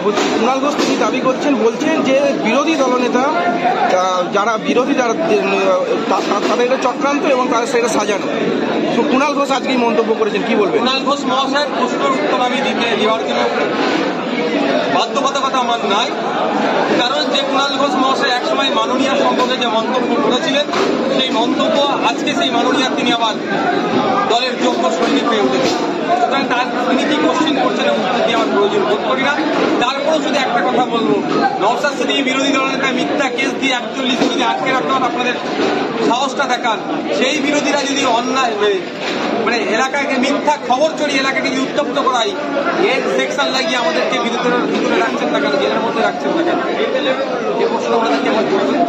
কুণাল ঘোষ তিনি দাবি করছেন, বলছেন যে বিরোধী দলনেতা যারা তাদের এটা চক্রান্ত এবং তাদের সেটা সাজানো। তো কুণাল ঘোষ আজকে মন্তব্য করেছেন, কি বলবেন? কুণাল ঘোষ মহাশয়ের প্রশ্নের উত্তর আমি দেওয়ার জন্য বাধ্যবাধকতা আমার নাই, কারণ যে কুণাল ঘোষ মহাশয় একসময় মাননীয়া সম্পর্কে যে মন্তব্য করেছিলেন, সেই মন্তব্য আজকে সেই মাননীয়া তিনি আবার দলের যোগ্য সৈনিক হয়ে উঠেছেন। সুতরাং তিনি কি কোশ্চেন করছেন উত্তর দিয়ে আমার প্রয়োজন বোধ করি না। তারপরেও যদি একটা কথা বলবো, নওশাদ সিদ্দিকী বিরোধী দলনেতা মিথ্যা কেস দিয়ে 41 যদি আটকে রাখতে আপনাদের সাহসটা দেখান, সেই বিরোধীরা যদি অন্যায় মানে এলাকাকে মিথ্যা খবর চড়িয়ে এলাকাকে যদি উত্তপ্ত করাই, এর সেকশন লাগিয়ে আমাদেরকে ভিতরে রাখছেন না কেন, জেলের মধ্যে রাখছেন না কেন? এই প্রশ্ন আমাদেরকে করবেন।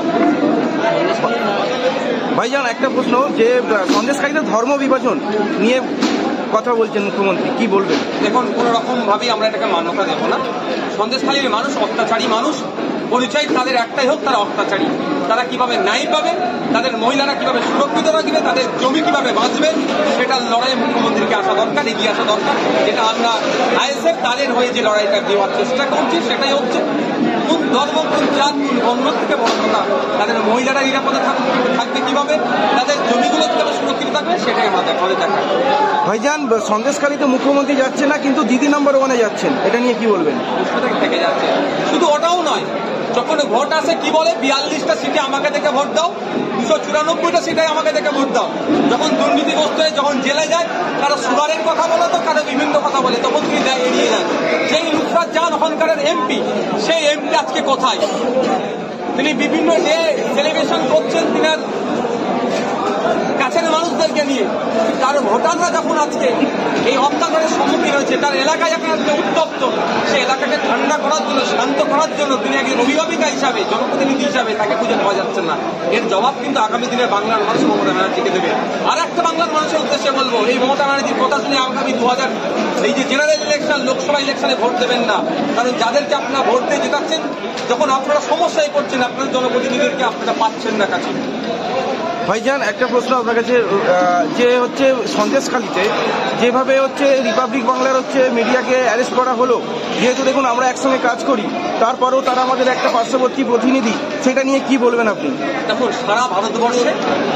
ভাইজান, একটা প্রশ্ন, যে সন্দেশকারীদের ধর্ম বিভাজন নিয়ে কথা বলছেন মুখ্যমন্ত্রী, কি বলবেন? দেখুন, কোনো রকম ভাবেই আমরা এটাকে মান্যতা দেবো না। সন্দেশখালীর মানুষ অত্যাচারী মানুষ, পরিচয় তাদের একটাই হোক, তারা অত্যাচারী। তারা কিভাবে ন্যায় পাবে, তাদের মহিলারা কিভাবে সুরক্ষিত রাখবে, তাদের জমি কিভাবে বাঁচবে, সেটার লড়াই মুখ্যমন্ত্রীকে আসা দরকার, এগিয়ে আসা দরকার। যেটা আমরা আইএসএফ তাদের হয়ে যে লড়াইটা দেওয়ার চেষ্টা করছি, সেটাই হচ্ছে কোন ধর্ম, কোন জাত, কোন বর্ণ থেকে বড় কথা, তাদের মহিলারা নিরাপদে থাকবে কিভাবে, তাদের জমিগুলো কিভাবে সুরক্ষিত থাকবে, সেটাই আমাদের দেখা। ভাইজান, সন্দেশখালীতে মুখ্যমন্ত্রী যাচ্ছে না, কিন্তু দিদি নম্বর 1-এ যাচ্ছেন, এটা নিয়ে কি বলবেন? থেকে যাচ্ছে। শুধু ওটাও নয়, যখন ভোট আসে কি বলে, 42টা সিটে আমাকে দেখে ভোট দাও, 294টা সিটে আমাকে দেখে ভোট দাও। যখন দুর্নীতিগ্রস্ত হয়ে যখন জেলে যায়, কারো সুগারের কথা বলে, তো কারো বিভিন্ন কথা বলে, তখন তিনি এড়িয়ে যান। সেই নুসরাত জাহান ওখানকার এমপি, সেই এমপি আজকে কোথায়? তিনি বিভিন্ন ডে সেলিব্রেশন করছেন তিনার কাছের মানুষদেরকে নিয়ে। তার ভোটাররা যখন আজকে এই অত্যাচারের সম্মুখীন হয়েছে, তার এলাকায় যখন আজকে উত্তপ্ত, সেই এলাকাকে ঠান্ডা করার জন্য, শান্ত করার জন্য তিনি একজন অভিভাবিকা হিসাবে, জনপ্রতিনিধি হিসাবে তাকে খুঁজে পাওয়া যাচ্ছে না। এর জবাব কিন্তু আগামী দিনে বাংলার মানুষ মমতা ব্যানার্জিকে দেবে। আর একটা বাংলার মানুষের উদ্দেশ্যে বলবো, এই মমতা ব্যানার্জির কথা শুনে আগামী 2000 এই যে জেনারেল ইলেকশন, লোকসভা ইলেকশনে ভোট দেবেন না। কারণ যাদেরকে আপনারা ভোট দিয়ে জেতাচ্ছেন, যখন আপনারা সমস্যায় পড়ছেন, আপনার জনপ্রতিনিধিদেরকে আপনারা পাচ্ছেন না কাছে। ভাইজান, একটা প্রশ্ন আপনার কাছে, যে হচ্ছে সন্দেশখালীতে যেভাবে হচ্ছে রিপাবলিক বাংলার হচ্ছে মিডিয়াকে অ্যারেস্ট করা হলো, যেহেতু দেখুন আমরা একসঙ্গে কাজ করি, তারপরেও তারা আমাদের একটা পার্শ্ববর্তী প্রতিনিধি, সেটা নিয়ে কি বলবেন আপনি? দেখুন, সারা ভারতবর্ষে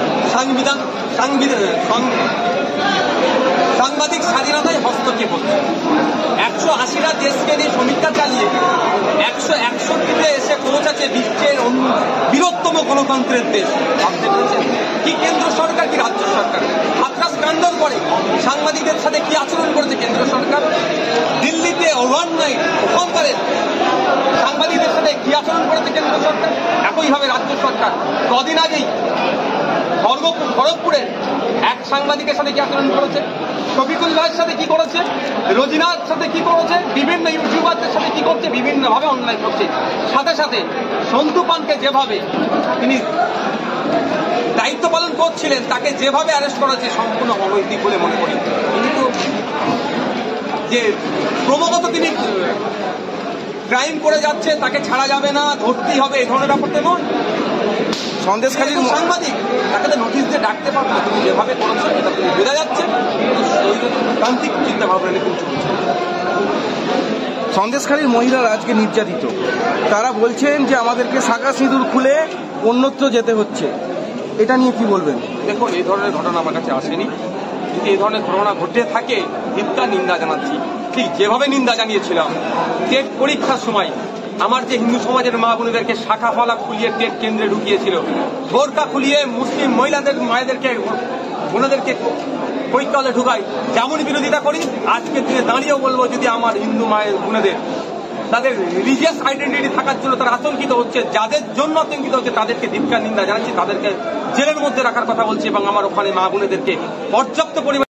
সাংবাদিক স্বাধীনতায় হস্তক্ষেপ হচ্ছে। 180টা দেশকে নিয়ে সমীক্ষা চালিয়ে 161তে এসে পৌঁছাচ্ছে বিশ্বের বৃহত্তম গণতন্ত্রের দেশ। ভাবতে পেরেছেন? কি কেন্দ্র সরকার, কি রাজ্য সরকার? হাতরাস কাণ্ডর পরে সাংবাদিকদের সাথে কি আচরণ করেছে কেন্দ্র সরকার? দিল্লিতে ওভারনাইট ওখানকারের সাংবাদিকদের সাথে কি আচরণ করেছে কেন্দ্র সরকার? একইভাবে রাজ্য সরকার কদিন আগেই খড়গপুরের এক সাংবাদিকের সাথে কি আচরণ করেছে, শফিকুল্লাহের সাথে কি করেছে, রোজিনার সাথে কি করেছে, বিভিন্ন ইউটিউবারদের সাথে কি করছে, বিভিন্নভাবে অনলাইন করছে। সাথে সাথে সন্তু পানকে যেভাবে তিনি দায়িত্ব পালন করছিলেন, তাকে যেভাবে অ্যারেস্ট করেছে সম্পূর্ণ অনৈতিক বলে মনে করি। কিন্তু যে ক্রমাগত তিনি ক্রাইম করে যাচ্ছে, তাকে ছাড়া যাবে না, ধরতেই হবে, এই ধরনের ব্যাপারটা নয়। সন্দেশখালীর সাংবাদিক, তাকে তো নোটিশ দিয়ে ডাকতে পারবে না। তুমি যেভাবে করেছো এটা তুমি বোঝা যাচ্ছে তান্ত্রিক চিন্তা ভাবনা নিয়ে কিছু। সন্দেশখালীর মহিলারা আজকে নির্যাতিত, তারা বলছেন যে আমাদেরকে শাঁখা সিঁদুর খুলে অন্যত্র যেতে হচ্ছে, এটা নিয়ে কি বলবেন? দেখুন, এই ধরনের ঘটনা আমার কাছে আসেনি। যদি এই ধরনের ঘটনা ঘটে থাকে, ধিক্কার, নিন্দা জানাচ্ছি। ঠিক যেভাবে নিন্দা জানিয়েছিলাম টেট পরীক্ষার সময় আমার যে হিন্দু সমাজের মা বোনেদেরকে শাখা ফলা খুলিয়ে টেট কেন্দ্রে ঢুকিয়েছিল, বোরকা খুলিয়ে মুসলিম মহিলাদের মায়েদেরকে বোনেদেরকে পরীক্ষা হলে ঢুকাই, যেমন বিরোধিতা করি, আজকে দিনে দাঁড়িয়েও বলবো, যদি আমার হিন্দু মায়ের বোনেদের তাদের রিলিজিয়াস আইডেন্টিটি থাকার জন্য তারা আতঙ্কিত হচ্ছে, যাদের জন্য আতঙ্কিত হচ্ছে, তাদেরকে ধিক্কার, নিন্দা জানাচ্ছি, তাদেরকে জেলের মধ্যে রাখার কথা বলছি এবং আমার ওখানে মা বোনেদেরকে পর্যাপ্ত পরিমাণ